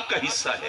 حق کا حصہ ہے.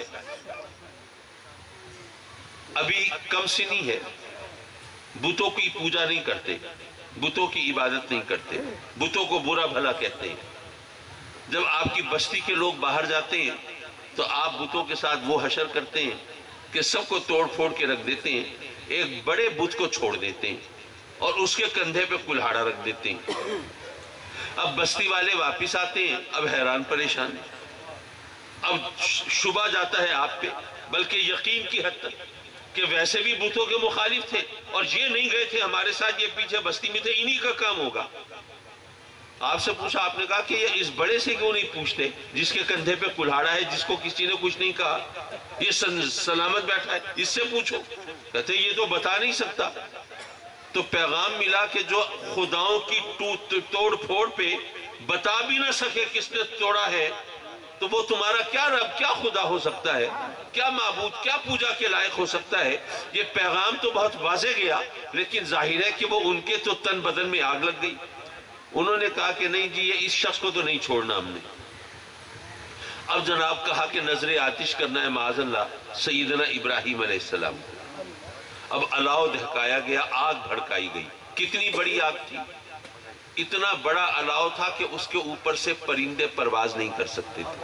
ابھی کم سنی ہے، بتوں کی پوجا نہیں کرتے، بتوں کی عبادت نہیں کرتے، بتوں کو برا بھلا کہتے ہیں. جب آپ کی بستی کے لوگ باہر جاتے ہیں تو آپ بتوں کے ساتھ وہ حشر کرتے ہیں کہ سب کو توڑ پھوڑ کے رکھ دیتے ہیں، ایک بڑے بت کو چھوڑ دیتے ہیں اور اس کے کندھے پہ کلہاڑا رکھ دیتے ہیں. اب بستی والے واپس آتے ہیں، اب حیران پریشان، اب شبہ جاتا ہے آپ پہ، بلکہ یقین کی حد تک کہ ویسے بھی بتوں کے مخالف تھے اور یہ نہیں گئے تھے ہمارے ساتھ، یہ پیچھے بستی میں تھے، انہی کا کام ہوگا. آپ سے پوچھا، آپ نے کہا کہ یہ اس بڑے سے کیوں نہیں پوچھتے جس کے کندھے پہ کلہاڑا ہے، جس کو کسی نے کچھ نہیں کہا، یہ سلامت بیٹھا ہے، اس سے پوچھو. کہتے یہ تو بتا نہیں سکتا. تو پیغام ملا کہ جو خداؤں کی توڑ پھوڑ پہ بتا بھی نہ سکے کس نے توڑا ہے، تو وہ تمہارا کیا رب، کیا خدا ہو سکتا ہے، کیا معبود، کیا پوجا کے لائق ہو سکتا ہے. یہ پیغام تو بہت واضح گیا، لیکن ظاہر ہے کہ وہ ان کے تو تن بدن میں آگ لگ گئی. انہوں نے کہا کہ نہیں جی، یہ اس شخص کو تو نہیں چھوڑنا ہم نے. اب جناب کہا کہ نظر آتش کرنا ہے معاذ اللہ سیدنا ابراہیم علیہ السلام. اب الاؤ دہکایا گیا، آگ بھڑکائی گئی. کتنی بڑی آگ تھی، اتنا بڑا الاؤ تھا کہ اس کے اوپر سے پرندے پرواز نہیں کر سکتے تھے.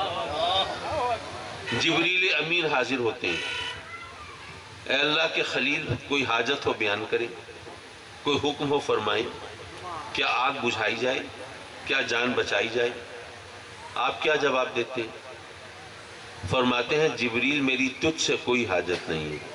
جبریل امین حاضر ہوتے ہیں، اے اللہ کے خلیل، کوئی حاجت ہو بیان کریں، کوئی حکم ہو فرمائیں، کیا آگ بجھائی جائے، کیا جان بچائی جائے. آپ کیا جواب دیتے ہیں؟ فرماتے ہیں جبریل میری تجھ سے کوئی حاجت نہیں ہے.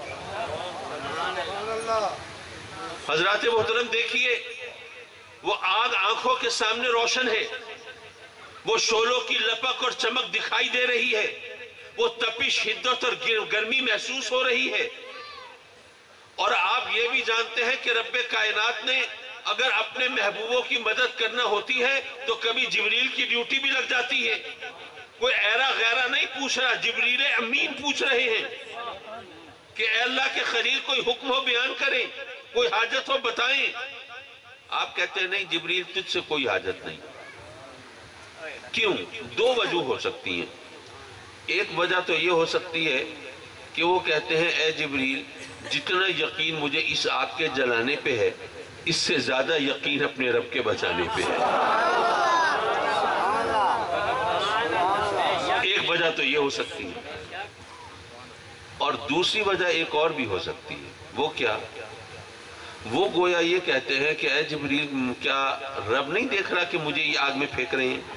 حضرات محترم دیکھیے، وہ آگ آنکھوں کے سامنے روشن ہے، وہ شعلوں کی لپک اور چمک دکھائی دے رہی ہے، وہ تپش، شدت اور گرمی محسوس ہو رہی ہے. اور آپ یہ بھی جانتے ہیں کہ رب کائنات نے اگر اپنے محبوبوں کی مدد کرنا ہوتی ہے تو کبھی جبریل کی ڈیوٹی بھی لگ جاتی ہے. کوئی ایرا غیرہ نہیں پوچھ رہا، جبریل امین پوچھ رہے ہیں کہ اے اللہ کے خلیل، کوئی حکم ہو بیان کریں، کوئی حاجت ہو بتائیں. آپ کہتے ہیں نہیں جبریل تجھ سے کوئی حاجت نہیں. کیوں؟ دو وجہ ہو سکتی ہیں. ایک وجہ تو یہ ہو سکتی ہے کہ وہ کہتے ہیں اے جبریل، جتنا یقین مجھے اس آگ کے جلانے پہ ہے، اس سے زیادہ یقین اپنے رب کے بچانے پہ ہے. ایک وجہ تو یہ ہو سکتی ہے. اور دوسری وجہ ایک اور بھی ہو سکتی ہے. وہ کیا؟ وہ گویا یہ کہتے ہیں کہ اے جبریل، کیا رب نہیں دیکھ رہا کہ مجھے یہ آگ میں پھینک رہے ہیں؟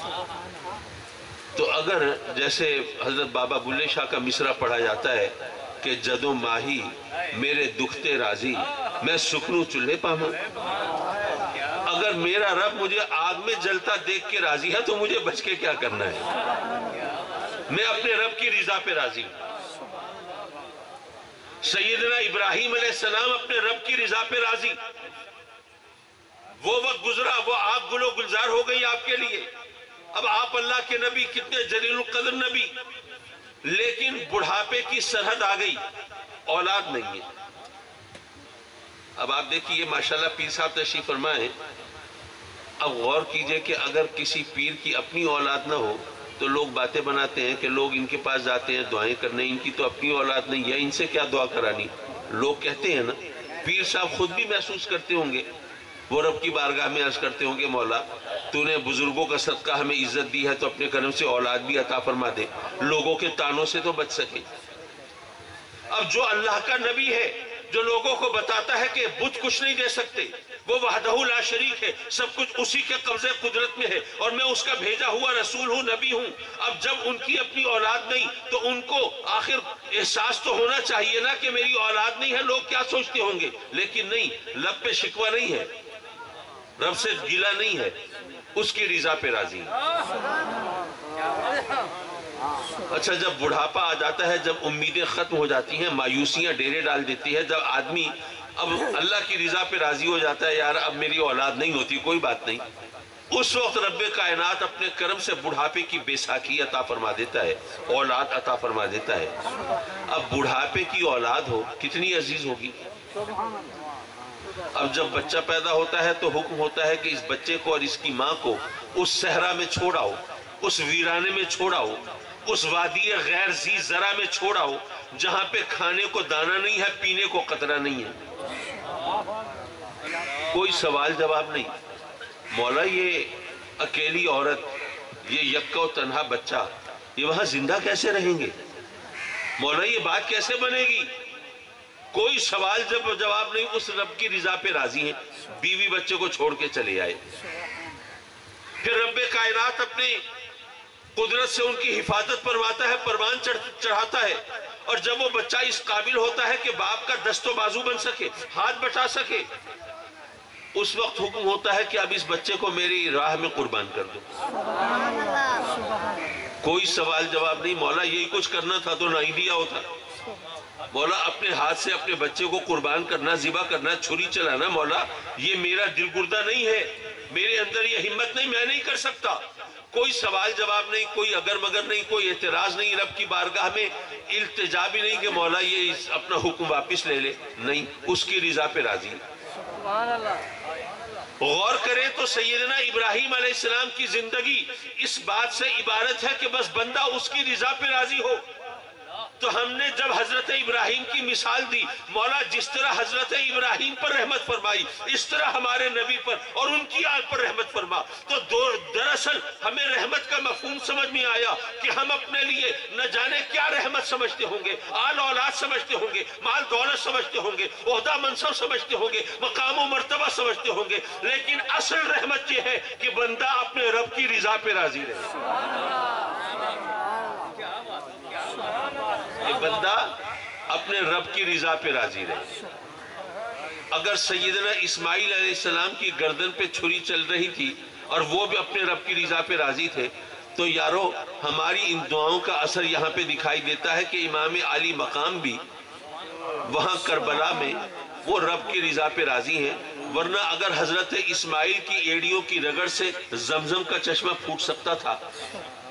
تو اگر جیسے حضرت بابا بلے شاہ کا مصرع پڑھا جاتا ہے کہ جدو ماہی میرے دکھتے راضی، میں سکنوں چولہے پاما. اگر میرا رب مجھے آگ میں جلتا دیکھ کے راضی ہے تو مجھے بچ کے کیا کرنا ہے؟ میں اپنے رب کی رضا پہ راضی ہوں. سیدنا ابراہیم علیہ السلام اپنے رب کی رضا پہ راضی. وہ وقت گزرا، وہ آگ گل و گلزار ہو گئی آپ کے لیے. اب آپ اللہ کے نبی، کتنے جلیل القدر نبی، لیکن بڑھاپے کی سرحد آ گئی، اولاد نہیں ہے. اب آپ دیکھیے ماشاءاللہ پیر صاحب تشریف فرمائیں. اب غور کیجئے کہ اگر کسی پیر کی اپنی اولاد نہ ہو تو لوگ باتیں بناتے ہیں کہ لوگ ان کے پاس جاتے ہیں دعائیں کرنے، ان کی تو اپنی اولاد نہیں ہے، ان سے کیا دعا کرانی. لوگ کہتے ہیں نا، پیر صاحب خود بھی محسوس کرتے ہوں گے، وہ رب کی بارگاہ میں عرض کرتے ہوں گے مولا تو نے بزرگوں کا صدقہ ہمیں عزت دی ہے تو اپنے کرم سے اولاد بھی عطا فرما دے، لوگوں کے تانوں سے تو بچ سکے. اب جو اللہ کا نبی ہے، جو لوگوں کو بتاتا ہے کہ بت کچھ نہیں دے سکتے، وہ وحدہ لا شریک ہے، سب کچھ اسی کے قبضے قدرت میں ہے اور میں اس کا بھیجا ہوا رسول ہوں، نبی ہوں. اب جب ان کی اپنی اولاد نہیں تو ان کو آخر احساس تو ہونا چاہیے نا کہ میری اولاد نہیں ہے، لوگ کیا سوچتے ہوں گے. لیکن نہیں، لب پہ شکوہ نہیں ہے، رب سے گیلا نہیں ہے، اس کی رضا پہ راضی ہے. اچھا، جب بڑھاپا آ جاتا ہے، جب امیدیں ختم ہو جاتی ہیں، مایوسیاں ڈیرے ڈال دیتی ہے، جب آدمی اب اللہ کی رضا پہ راضی ہو جاتا ہے، یار اب میری اولاد نہیں ہوتی، کوئی بات نہیں، اس وقت رب کائنات اپنے کرم سے بڑھاپے کی بیساکھی عطا فرما دیتا ہے، اولاد عطا فرما دیتا ہے. اب بڑھاپے کی اولاد ہو کتنی عزیز ہوگی. اب جب بچہ پیدا ہوتا ہے تو حکم ہوتا ہے کہ اس بچے کو اور اس کی ماں کو اس صحرا میں چھوڑاؤ، اس ویرانے میں چھوڑاؤ اس وادی غیر ذی زرع میں چھوڑا ہو جہاں پہ کھانے کو دانا نہیں ہے، پینے کو قطرہ نہیں ہے. کوئی سوال جواب نہیں. مولا یہ اکیلی عورت، یہ یکا و تنہا بچہ، یہ وہاں زندہ کیسے رہیں گے؟ مولا یہ بات کیسے بنے گی؟ کوئی سوال جواب نہیں. اس رب کی رضا پہ راضی ہیں. بیوی بچے کو چھوڑ کے چلے آئے. پھر رب کائنات اپنی قدرت سے ان کی حفاظت فرماتا ہے، پروان چڑھاتا ہے. اور جب وہ بچہ اس قابل ہوتا ہے کہ باپ کا دست و بازو بن سکے، ہاتھ بٹا سکے، اس وقت حکم ہوتا ہے کہ اب اس بچے کو میری راہ میں قربان کر دو. کوئی سوال جواب نہیں. مولا یہی کچھ کرنا تھا تو نہ ہی دیا ہوتا. مولا اپنے ہاتھ سے اپنے بچے کو قربان کرنا، ذبح کرنا، چھری چلانا، مولا یہ میرا دل گردہ نہیں ہے، میرے اندر یہ ہمت نہیں، میں نہیں کر سکتا. کوئی سوال جواب نہیں، کوئی اگر مگر نہیں، کوئی اعتراض نہیں. رب کی بارگاہ میں التجا بھی نہیں کہ مولا یہ اپنا حکم واپس لے لے. نہیں، اس کی رضا پہ راضی. غور کریں تو سیدنا ابراہیم علیہ السلام کی زندگی اس بات سے عبارت ہے کہ بس بندہ اس کی رضا پہ راضی ہو. تو ہم نے جب حضرت ابراہیم کی مثال دی، مولا جس طرح حضرت ابراہیم پر رحمت فرمائی اس طرح ہمارے نبی پر اور ان کی آل پر رحمت فرما. تو دراصل ہمیں رحمت کا مفہوم سمجھ میں آیا کہ ہم اپنے لیے نہ جانے کیا رحمت سمجھتے ہوں گے، آل اولاد سمجھتے ہوں گے، مال دولت سمجھتے ہوں گے، عہدہ منصب سمجھتے ہوں گے، مقام و مرتبہ سمجھتے ہوں گے. لیکن اصل رحمت یہ ہے کہ بندہ اپنے رب کی رضا پہ راضی رہے. بندہ اپنے رب کی رضا پہ راضی رہے. اگر سیدنا اسماعیل علیہ السلام کی گردن پہ چھری چل رہی تھی اور وہ بھی اپنے رب کی رضا پہ راضی تھے، تو یارو ہماری ان دعاؤں کا اثر یہاں پہ دکھائی دیتا ہے کہ امام علی مقام بھی وہاں کربلا میں وہ رب کی رضا پہ راضی ہیں. ورنہ اگر حضرت اسماعیل کی ایڑیوں کی رگڑ سے زمزم کا چشمہ پھوٹ سکتا تھا